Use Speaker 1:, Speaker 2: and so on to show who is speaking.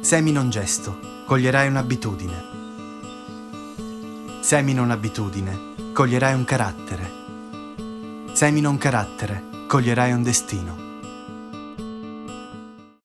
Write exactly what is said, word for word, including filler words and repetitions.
Speaker 1: Semina un gesto, coglierai un'abitudine. Semina un'abitudine, coglierai un carattere. Semina un carattere, coglierai un destino.